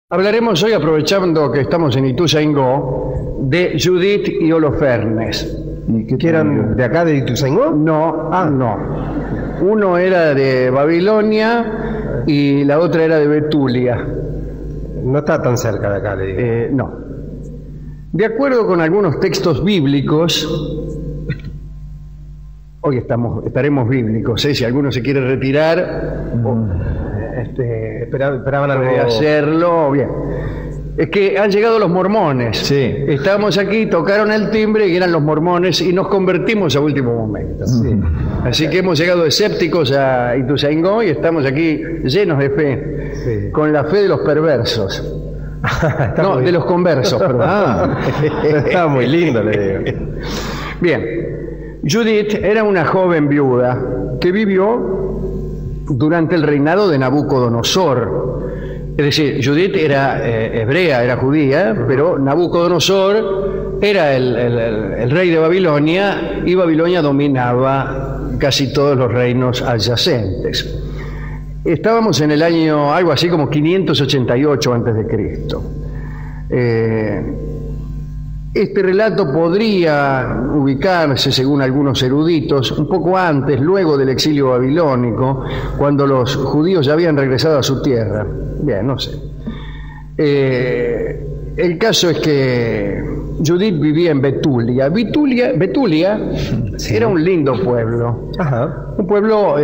Hablaremos hoy, aprovechando que estamos en Ituzaingó, de Judith y Holofernes. ¿Que eran de acá de Ituzaingó? No, no. Uno era de Babilonia y la otra era de Betulia. No está tan cerca de acá, le digo. No. De acuerdo con algunos textos bíblicos, hoy estaremos bíblicos, si alguno se quiere retirar, esperaban algo. puede hacerlo, bien. Es que han llegado los mormones. Sí. Estábamos aquí, tocaron el timbre y eran los mormones y nos convertimos a último momento. Sí. Así que hemos llegado escépticos a Ituzaingó y estamos aquí llenos de fe, Sí. con la fe de los perversos. No, de los conversos, perdón. Está muy lindo, le digo. Bien, Judith era una joven viuda que vivió durante el reinado de Nabucodonosor. Es decir, Judith era hebrea, era judía, pero Nabucodonosor era el rey de Babilonia y Babilonia dominaba casi todos los reinos adyacentes. Estábamos en el año algo así como 588 antes de Cristo. Este relato podría ubicarse, según algunos eruditos, un poco antes, luego del exilio babilónico, cuando los judíos ya habían regresado a su tierra. Bien, no sé. El caso es que Judith vivía en Betulia. Betulia Sí. era un lindo pueblo. Ajá. Un pueblo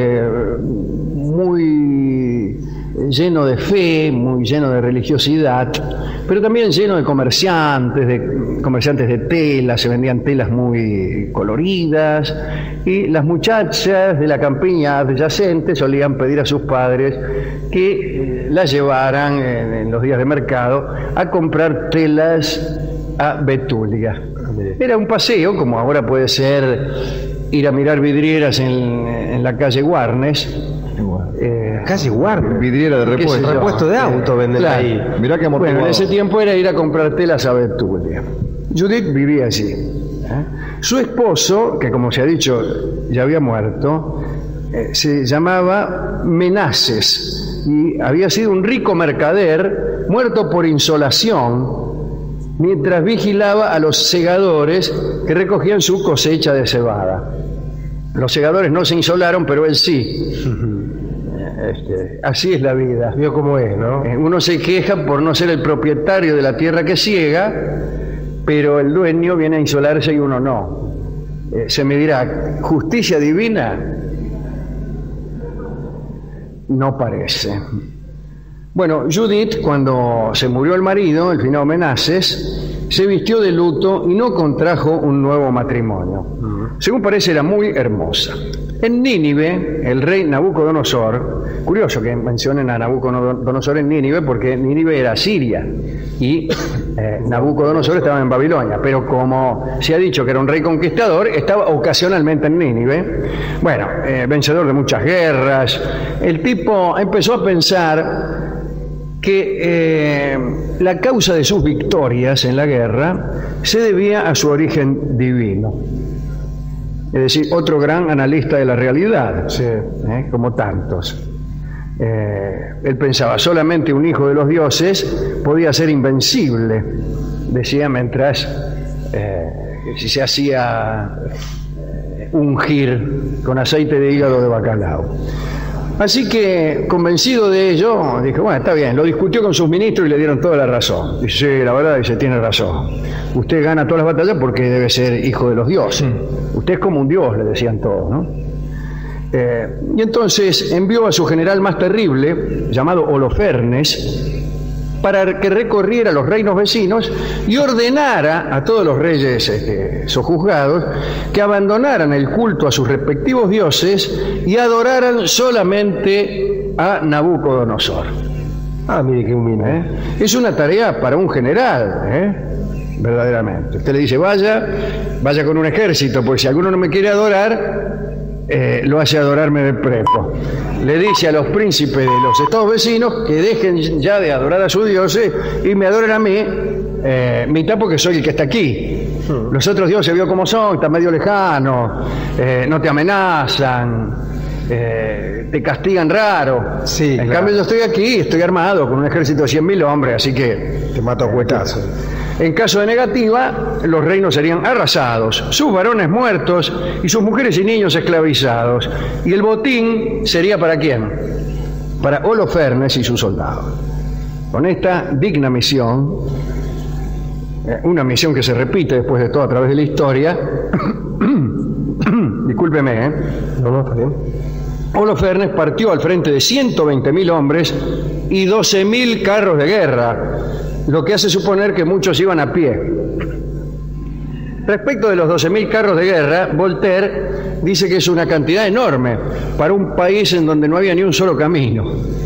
muy lleno de fe, muy lleno de religiosidad, pero también lleno de comerciantes de telas. Se vendían telas muy coloridas y las muchachas de la campiña adyacente solían pedir a sus padres que las llevaran en los días de mercado a comprar telas a Betulia. Era un paseo, como ahora puede ser ir a mirar vidrieras en la calle Warnes. Casi Warner. Vidriera de ¿Qué sé repuesto. yo? Repuesto de auto venden Claro. ahí. Mirá que amortiguado. Bueno, en ese tiempo era ir a comprar telas a Betulia. Judith vivía allí. Su esposo, que como se ha dicho ya había muerto, se llamaba Menaces y había sido un rico mercader muerto por insolación mientras vigilaba a los segadores que recogían su cosecha de cebada. Los segadores no se insolaron, pero él sí. Así es la vida. Vio cómo es, ¿no? Uno se queja por no ser el propietario de la tierra que siega, pero el dueño viene a insolarse y uno no. Se me dirá, ¿justicia divina? No parece. Bueno, Judith, cuando se murió el marido, el finado Menaces, se vistió de luto y no contrajo un nuevo matrimonio. Según parece, era muy hermosa. En Nínive, el rey Nabucodonosor, curioso que mencionen a Nabucodonosor en Nínive, porque Nínive era Siria y Nabucodonosor estaba en Babilonia, pero como se ha dicho que era un rey conquistador, estaba ocasionalmente en Nínive. Bueno, vencedor de muchas guerras, el tipo empezó a pensar que la causa de sus victorias en la guerra se debía a su origen divino. Es decir, otro gran analista de la realidad, Sí. como tantos. Él pensaba, solamente un hijo de los dioses podía ser invencible, decía mientras si se hacía ungir con aceite de hígado de bacalao. Así que, convencido de ello, dijo, bueno, está bien, lo discutió con sus ministros y le dieron toda la razón. Dice, sí, la verdad, dice, tiene razón. Usted gana todas las batallas porque debe ser hijo de los dioses. Usted es como un dios, le decían todos, ¿no? Y entonces envió a su general más terrible, llamado Holofernes, para que recorriera los reinos vecinos y ordenara a todos los reyes sojuzgados que abandonaran el culto a sus respectivos dioses y adoraran solamente a Nabucodonosor. Ah, mire qué humilde. Es una tarea para un general, verdaderamente. Usted le dice, vaya con un ejército, porque si alguno no me quiere adorar, lo hace adorarme de prepo. Le dice a los príncipes de los estados vecinos que dejen ya de adorar a sus dioses y me adoren a mí, mitad porque soy el que está aquí. Los otros dioses, vio cómo son, están medio lejanos, no te amenazan. te castigan raro. Sí, en claro. cambio yo estoy aquí, estoy armado con un ejército de 100.000 hombres, así que Te mato a cuetazos. en caso de negativa, los reinos serían arrasados, sus varones muertos y sus mujeres y niños esclavizados. Y el botín sería ¿para quién? Para Holofernes y sus soldados. Con esta digna misión, una misión que se repite después de todo a través de la historia, discúlpeme, No, está bien. Holofernes partió al frente de 120.000 hombres y 12.000 carros de guerra, lo que hace suponer que muchos iban a pie. Respecto de los 12.000 carros de guerra, Voltaire dice que es una cantidad enorme para un país en donde no había ni un solo camino.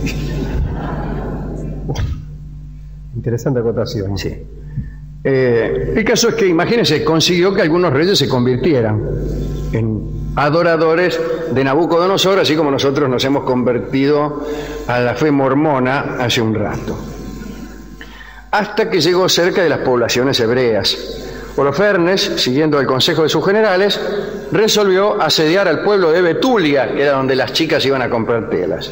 Interesante acotación. Sí. El caso es que, imagínense, consiguió que algunos reyes se convirtieran en adoradores de Nabucodonosor, así como nosotros nos hemos convertido a la fe mormona hace un rato. Hasta que llegó cerca de las poblaciones hebreas. Holofernes, siguiendo el consejo de sus generales, resolvió asediar al pueblo de Betulia, que era donde las chicas iban a comprar telas.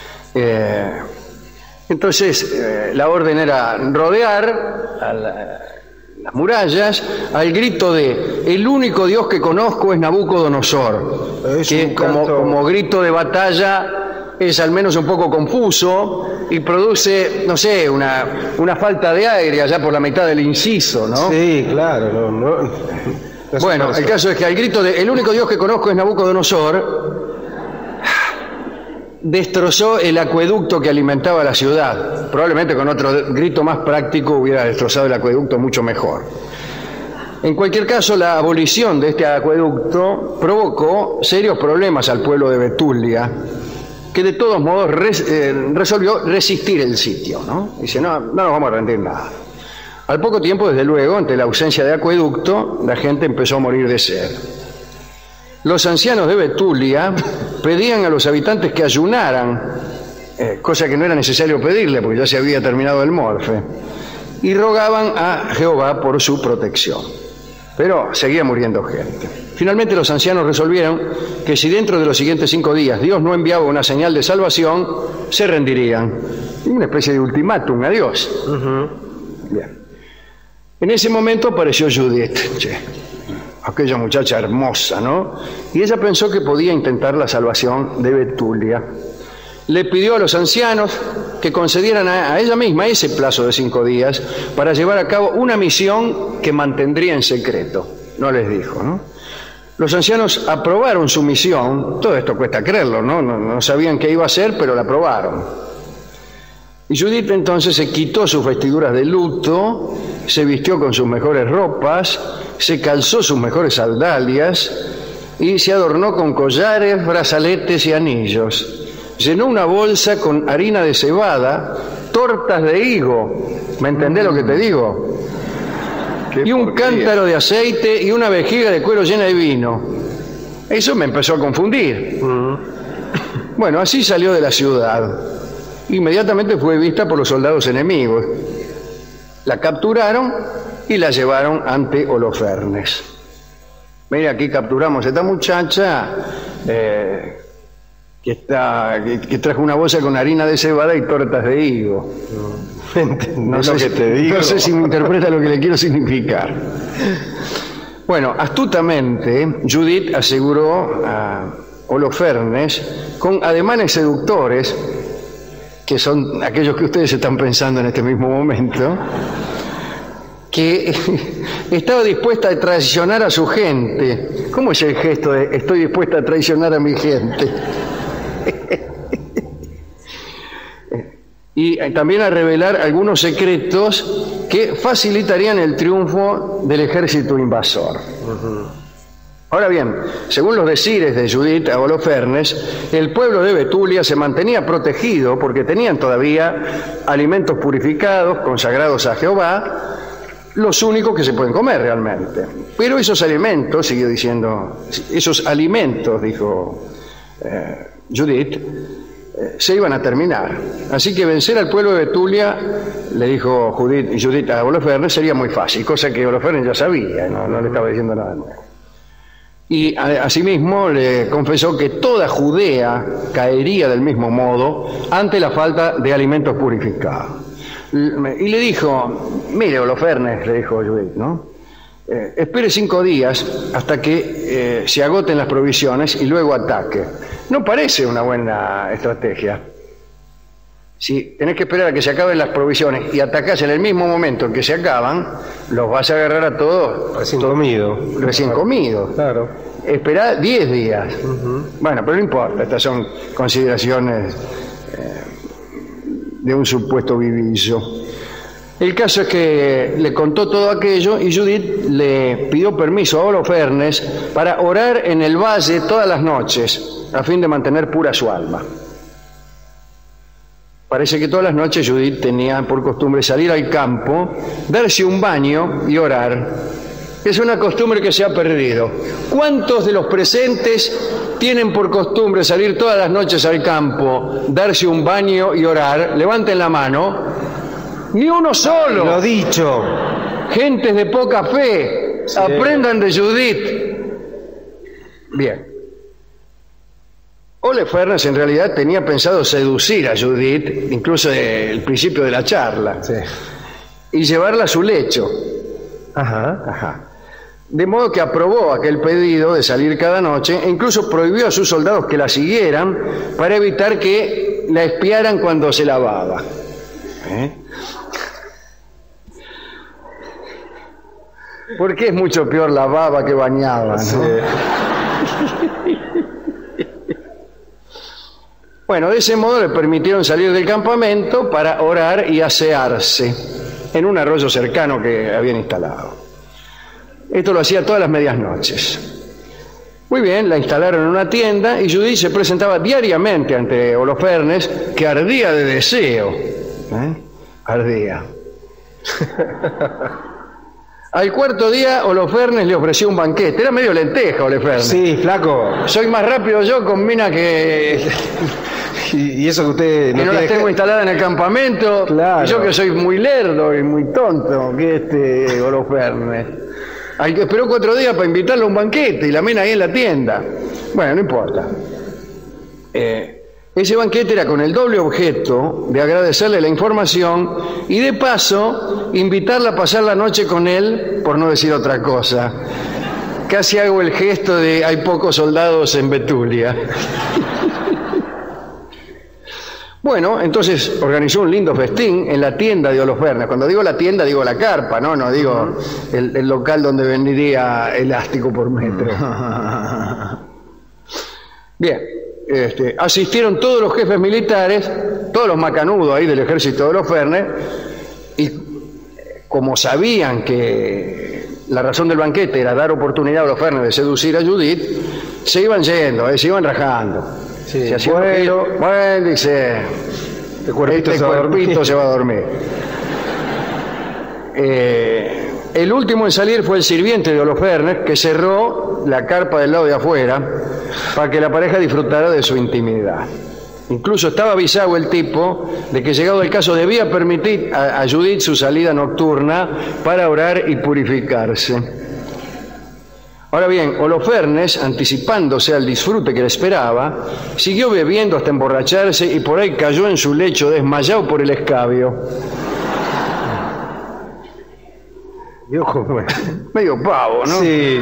Entonces, la orden era rodear a las murallas al grito de "el único Dios que conozco es Nabucodonosor", Es que un canto- como grito de batalla es al menos un poco confuso y produce, no sé, una falta de aire allá por la mitad del inciso, ¿no? Sí, claro. No Bueno, el caso es que al grito de "el único Dios que conozco es Nabucodonosor", destrozó el acueducto que alimentaba la ciudad. Probablemente con otro grito más práctico hubiera destrozado el acueducto mucho mejor. En cualquier caso, la abolición de este acueducto provocó serios problemas al pueblo de Betulia, que de todos modos resolvió resistir el sitio, ¿no? Dice, no nos vamos a rendir nada. Al poco tiempo, desde luego, ante la ausencia de acueducto, la gente empezó a morir de sed. Los ancianos de Betulia pedían a los habitantes que ayunaran, cosa que no era necesario pedirle porque ya se había terminado el morfe, y rogaban a Jehová por su protección. Pero seguía muriendo gente. Finalmente los ancianos resolvieron que si dentro de los siguientes 5 días Dios no enviaba una señal de salvación, se rendirían. Una especie de ultimátum a Dios. Bien. En ese momento apareció Judith, aquella muchacha hermosa, ¿no? Y ella pensó que podía intentar la salvación de Betulia. Le pidió a los ancianos que concedieran a ella misma ese plazo de 5 días para llevar a cabo una misión que mantendría en secreto. No les dijo, ¿no? Los ancianos aprobaron su misión. Todo esto cuesta creerlo, ¿no? No sabían qué iba a hacer, pero la aprobaron. Y Judith entonces se quitó sus vestiduras de luto, se vistió con sus mejores ropas, se calzó sus mejores sandalias y se adornó con collares, brazaletes y anillos. Llenó una bolsa con harina de cebada, tortas de higo, ¿me entendés lo que te digo? Y un cántaro de aceite y una vejiga de cuero llena de vino. Eso me empezó a confundir. Bueno, así salió de la ciudad. Inmediatamente fue vista por los soldados enemigos. La capturaron y la llevaron ante Holofernes. Mira, aquí capturamos a esta muchacha que trajo una bolsa con harina de cebada y tortas de higo. No sé si me interpreta lo que le quiero significar. Bueno, astutamente Judith aseguró a Holofernes con ademanes seductores, que son aquellos que ustedes están pensando en este mismo momento, que estaba dispuesta a traicionar a su gente. ¿Cómo es el gesto de estoy dispuesta a traicionar a mi gente? Y también a revelar algunos secretos que facilitarían el triunfo del ejército invasor. Ahora bien, según los decires de Judith a Holofernes, el pueblo de Betulia se mantenía protegido porque tenían todavía alimentos purificados, consagrados a Jehová, los únicos que se pueden comer realmente. Pero esos alimentos, siguió diciendo, esos alimentos, dijo Judith, se iban a terminar. Así que vencer al pueblo de Betulia, le dijo Judith a Holofernes, sería muy fácil, cosa que Holofernes ya sabía, no le estaba diciendo nada nuevo. Y asimismo le confesó que toda Judea caería del mismo modo ante la falta de alimentos purificados. Y le dijo, mire, Holofernes, le dijo Judith, ¿no? Espere 5 días hasta que se agoten las provisiones y luego ataque. No parece una buena estrategia. Si tenés que esperar a que se acaben las provisiones y atacás en el mismo momento en que se acaban, los vas a agarrar a todos recién comidos. Claro. Esperá 10 días. Bueno, pero no importa, estas son consideraciones de un supuesto vivillo. El caso es que le contó todo aquello y Judith le pidió permiso a Holofernes para orar en el valle todas las noches, a fin de mantener pura su alma. Parece que todas las noches Judith tenía por costumbre salir al campo, darse un baño y orar. Es una costumbre que se ha perdido. ¿Cuántos de los presentes tienen por costumbre salir todas las noches al campo, darse un baño y orar? Levanten la mano. Ni uno solo. Lo dicho. Gentes de poca fe. Sí. Aprendan de Judith. Bien. Holofernes en realidad tenía pensado seducir a Judith, incluso desde el principio de la charla, sí, y llevarla a su lecho. Ajá. De modo que aprobó aquel pedido de salir cada noche e incluso prohibió a sus soldados que la siguieran para evitar que la espiaran cuando se lavaba. Porque es mucho peor la baba que bañaba, ¿no? Sí. Bueno, de ese modo le permitieron salir del campamento para orar y asearse en un arroyo cercano que habían instalado. Esto lo hacía todas las medias noches. Muy bien, la instalaron en una tienda y Judith se presentaba diariamente ante Holofernes, que ardía de deseo. Ardía. Al cuarto día, Holofernes le ofreció un banquete. Era medio lenteja, Holofernes. Sí, flaco. Soy más rápido yo con mina que... y eso que usted... Que no las tengo instalada en el campamento. Claro. Y yo que soy muy lerdo y muy tonto, que Holofernes. Al que esperó 4 días para invitarle a un banquete y la mina ahí en la tienda. Bueno, no importa. Ese banquete era con el doble objeto de agradecerle la información y de paso invitarla a pasar la noche con él, por no decir otra cosa. Casi hago el gesto de hay pocos soldados en Betulia. Bueno, entonces organizó un lindo festín en la tienda de Holofernes. Cuando digo la tienda, digo la carpa, no digo el local donde vendería elástico por metro. Bien. Asistieron todos los jefes militares, todos los macanudos ahí del ejército de Holofernes, y como sabían que la razón del banquete era dar oportunidad a Holofernes de seducir a Judith, se iban yendo, se iban rajando. Sí, se bueno, dice, este cuerpito se va a dormir. El último en salir fue el sirviente de Holofernes, que cerró la carpa del lado de afuera para que la pareja disfrutara de su intimidad. Incluso estaba avisado el tipo de que, llegado el caso, debía permitir a Judith su salida nocturna para orar y purificarse. Ahora bien, Holofernes, anticipándose al disfrute que le esperaba, siguió bebiendo hasta emborracharse y por ahí cayó en su lecho desmayado por el escabio. Medio pavo, ¿no? Sí.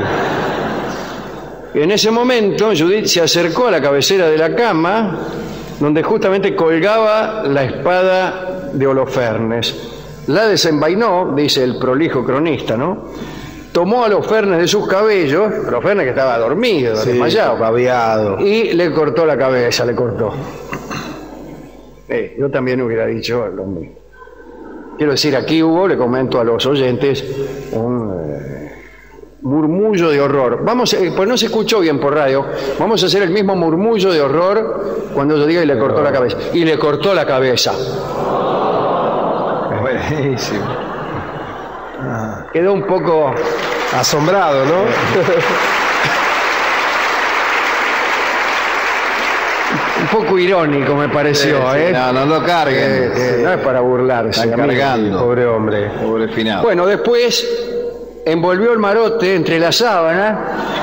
En ese momento Judith se acercó a la cabecera de la cama, donde justamente colgaba la espada de Holofernes. La desenvainó, dice el prolijo cronista, ¿no? Tomó a Holofernes de sus cabellos, Holofernes que estaba dormido, desmayado, babeado, y le cortó la cabeza, le cortó. Yo también hubiera dicho lo mismo. Quiero decir, aquí hubo, le comento a los oyentes, un murmullo de horror. Pues no se escuchó bien por radio, vamos a hacer el mismo murmullo de horror cuando yo diga y le cortó la cabeza. Y le cortó la cabeza. Buenísimo. Quedó un poco asombrado, ¿no? Un poco irónico me pareció, sí, no lo carguen. No es para burlarse. Están cargando. Pobre hombre. Pobre final. Bueno, después envolvió el marote entre la sábana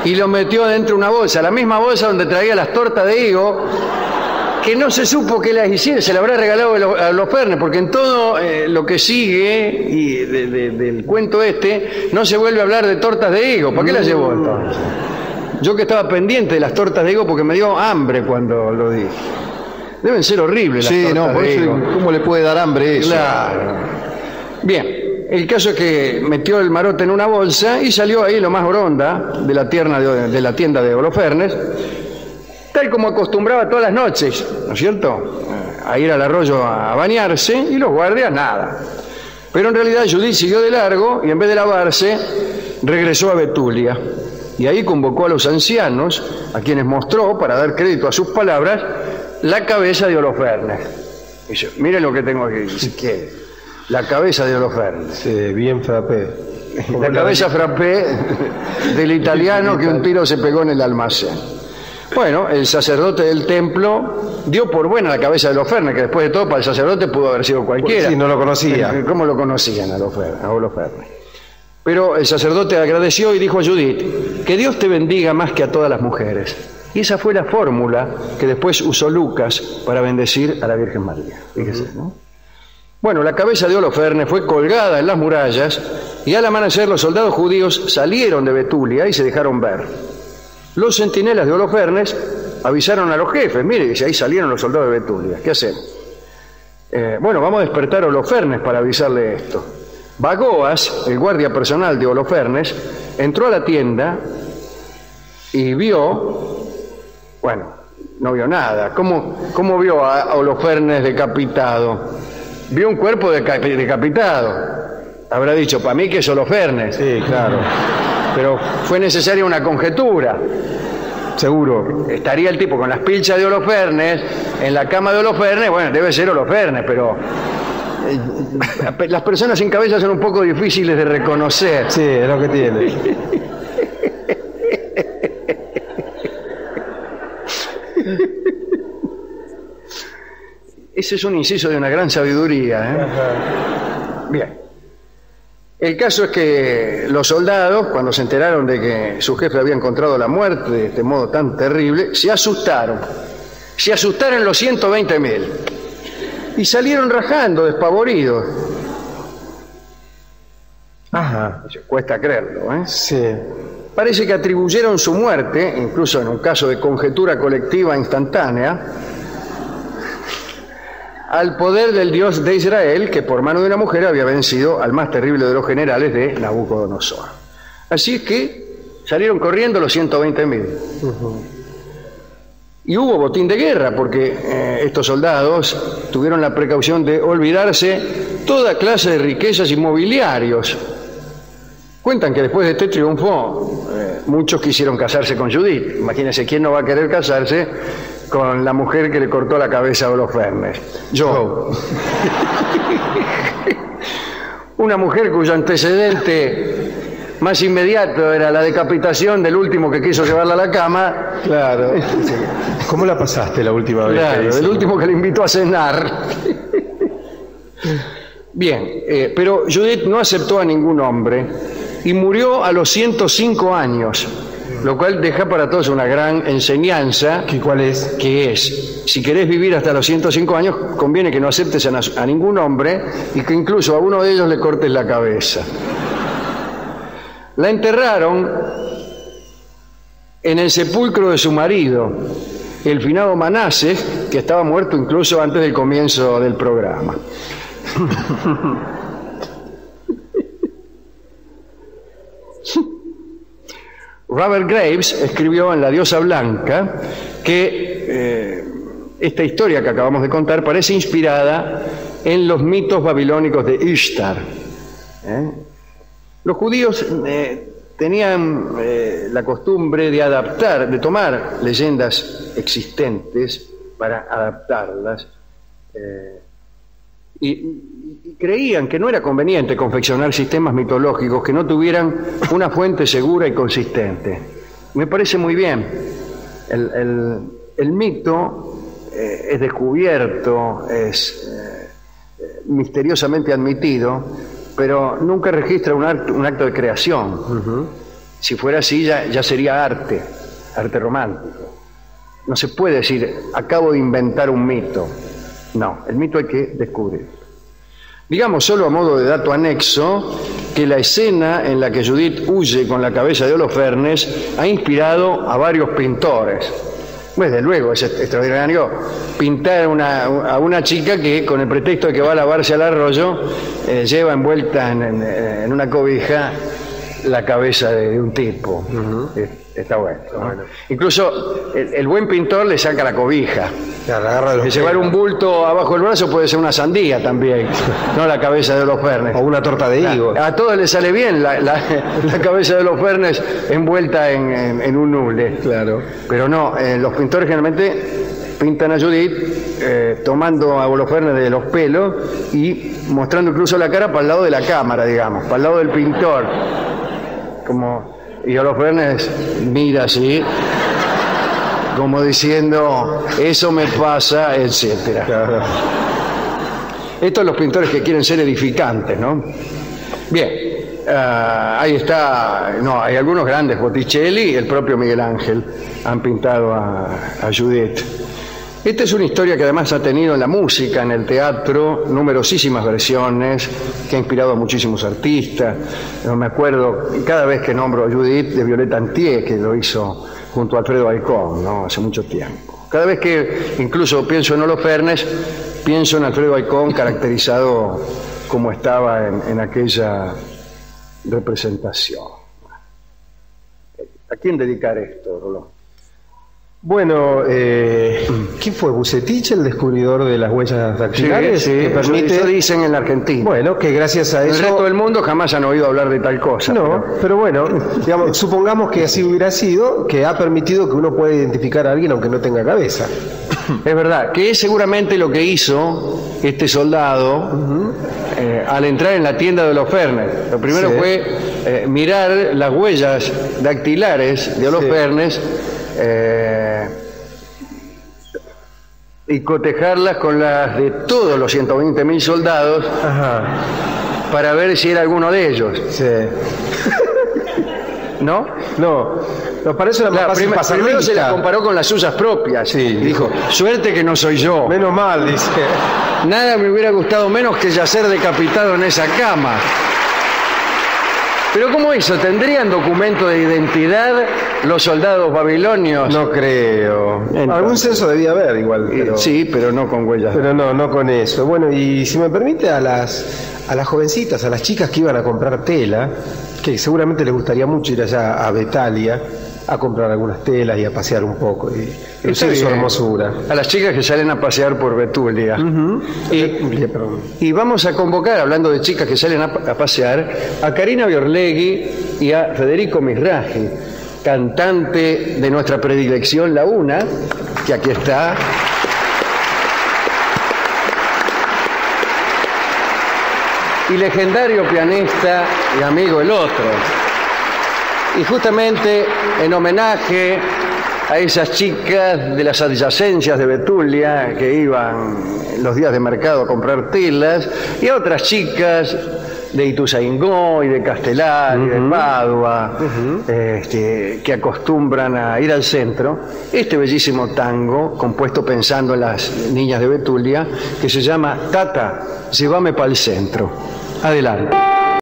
y lo metió dentro de una bolsa, la misma bolsa donde traía las tortas de higo, que no se supo que las hiciera, se la habrá regalado a Holofernes, porque en todo lo que sigue y del cuento no se vuelve a hablar de tortas de higo. ¿Para qué las llevó entonces? Yo que estaba pendiente de las tortas de higo porque me dio hambre cuando lo dije. Deben ser horribles las tortas por de eso, higo. ¿cómo le puede dar hambre eso? Claro. Bien, el caso es que metió el marote en una bolsa y salió ahí lo más gronda de la tienda de Holofernes, tal como acostumbraba todas las noches, ¿no es cierto?, a ir al arroyo a bañarse, y los guardias nada. Pero en realidad Judith siguió de largo y en vez de lavarse regresó a Betulia, y ahí convocó a los ancianos, a quienes mostró, para dar crédito a sus palabras, la cabeza de Holofernes. Dice: miren lo que tengo aquí. Dice: ¿qué? La cabeza de Holofernes. Sí, bien frappé. La cabeza frappé del italiano que un tiro se pegó en el almacén. Bueno, el sacerdote del templo dio por buena la cabeza de Holofernes, que después de todo para el sacerdote pudo haber sido cualquiera. Sí, no lo conocía. ¿Cómo lo conocían a Holofernes? Pero el sacerdote agradeció y dijo a Judith: que Dios te bendiga más que a todas las mujeres. Y esa fue la fórmula que después usó Lucas para bendecir a la Virgen María. Fíjese, ¿no? Bueno, la cabeza de Holofernes fue colgada en las murallas y al amanecer los soldados judíos salieron de Betulia y se dejaron ver. Los centinelas de Holofernes avisaron a los jefes: mire, dice, ahí salieron los soldados de Betulia, ¿qué hacemos? Bueno, vamos a despertar a Holofernes para avisarle esto. Bagoas, el guardia personal de Holofernes, entró a la tienda y vio, bueno, no vio nada. ¿Cómo vio a Holofernes decapitado? Vio un cuerpo decapitado. Habrá dicho: para mí que es Holofernes. Sí, claro. Pero fue necesaria una conjetura. Seguro. Estaría el tipo con las pilchas de Holofernes en la cama de Holofernes. Bueno, debe ser Holofernes, pero las personas sin cabeza son un poco difíciles de reconocer. Sí, es lo que tiene. Ese es un inciso de una gran sabiduría, ¿eh? Bien. El caso es que los soldados, cuando se enteraron de que su jefe había encontrado la muerte de este modo tan terrible, se asustaron. Se asustaron los 120.000 y salieron rajando, despavoridos. Ajá. Cuesta creerlo, ¿eh? Sí. Parece que atribuyeron su muerte, incluso en un caso de conjetura colectiva instantánea, al poder del Dios de Israel, que por mano de una mujer había vencido al más terrible de los generales de Nabucodonosor. Así es que salieron corriendo los 120.000. Y hubo botín de guerra, porque estos soldados tuvieron la precaución de olvidarse toda clase de riquezas y mobiliarios. Cuentan que después de este triunfo, muchos quisieron casarse con Judith. Imagínense, ¿quién no va a querer casarse con la mujer que le cortó la cabeza a Holofernes? Yo. Una mujer cuyo antecedente más inmediato era la decapitación del último que quiso llevarla a la cama. Claro. ¿Cómo la pasaste la última vez? Claro, del último que le invitó a cenar. Bien, pero Judith no aceptó a ningún hombre y murió a los 105 años, lo cual deja para todos una gran enseñanza. ¿Cuál es? Que es: si querés vivir hasta los 105 años, conviene que no aceptes a ningún hombre y que incluso a uno de ellos le cortes la cabeza. La enterraron en el sepulcro de su marido, el finado Manases, que estaba muerto incluso antes del comienzo del programa. Robert Graves escribió en La diosa blanca que esta historia que acabamos de contar parece inspirada en los mitos babilónicos de Ishtar. Los judíos tenían la costumbre de tomar leyendas existentes para adaptarlas, y creían que no era conveniente confeccionar sistemas mitológicos que no tuvieran una fuente segura y consistente. Me parece muy bien. El mito es descubierto, es misteriosamente admitido, pero nunca registra un acto de creación. Si fuera así, ya sería arte romántico. No se puede decir, acabo de inventar un mito. No, el mito hay que descubrir. Digamos, solo a modo de dato anexo, que la escena en la que Judith huye con la cabeza de Holofernes ha inspirado a varios pintores. Pues desde luego, es extraordinario pintar a una chica que, con el pretexto de que va a lavarse al arroyo, lleva envuelta en una cobija la cabeza de un tipo. Está bueno, ¿no? Incluso el buen pintor le saca la cobija. Claro, llevar un bulto abajo del brazo puede ser una sandía también, no la cabeza de Holofernes. O una torta de higo. A todos les sale bien la cabeza de Holofernes envuelta en un hule. Claro. Pero no, los pintores generalmente pintan a Judith tomando a Holofernes de los pelos y mostrando incluso la cara para el lado de la cámara, digamos, para el lado del pintor. Y Holofernes mira así, como diciendo, eso me pasa, etcétera. Claro. Estos son los pintores que quieren ser edificantes, ¿no? Bien, ahí está, hay algunos grandes, Botticelli y el propio Miguel Ángel han pintado a Judith. Esta es una historia que además ha tenido en la música, en el teatro, numerosísimas versiones, que ha inspirado a muchísimos artistas. Yo me acuerdo, cada vez que nombro a Judith, de Violeta Antier, que lo hizo junto a Alfredo Alcón, ¿no? Hace mucho tiempo. Cada vez que incluso pienso en Holofernes, pienso en Alfredo Alcón caracterizado como estaba en aquella representación. ¿A quién dedicar esto, Rolón? Bueno, ¿quién fue? ¿Bucetich, el descubridor de las huellas dactilares? Sí, que permite... eso dicen en la Argentina. Bueno, que gracias a eso... El resto del mundo jamás han oído hablar de tal cosa. No, pero bueno, digamos, supongamos que así hubiera sido, que ha permitido que uno pueda identificar a alguien aunque no tenga cabeza. Es verdad, que es seguramente lo que hizo este soldado al entrar en la tienda de Holofernes. Lo primero fue mirar las huellas dactilares de Holofernes y cotejarlas con las de todos los 120.000 soldados para ver si era alguno de ellos. Sí. ¿No? No, para eso era más fácil pasar primero lista. se las comparó con las suyas propias. Sí, y dijo, suerte que no soy yo. Menos mal, dice. Nada me hubiera gustado menos que yacer decapitado en esa cama. Pero ¿cómo hizo? ¿Tendrían documento de identidad los soldados babilonios? No creo. Algún censo debía haber igual. Pero... Sí, pero no con huellas. Pero no con eso. Bueno, y si me permite, a las jovencitas, a las chicas que iban a comprar tela, que seguramente les gustaría mucho ir allá a Betalia a comprar algunas telas y a pasear un poco y lucir su hermosura. A las chicas que salen a pasear por Betulia. Y vamos a convocar, hablando de chicas que salen a pasear, a Karina Biorlegui y a Federico Misraji, cantante de nuestra predilección, la una, que aquí está. Y legendario pianista y amigo el otro. Y justamente en homenaje a esas chicas de las adyacencias de Betulia que iban los días de mercado a comprar telas, y a otras chicas de Ituzaingó y de Castelar y de Padua, que acostumbran a ir al centro, este bellísimo tango compuesto pensando en las niñas de Betulia, que se llama Tata, llévame pa'l centro. Adelante.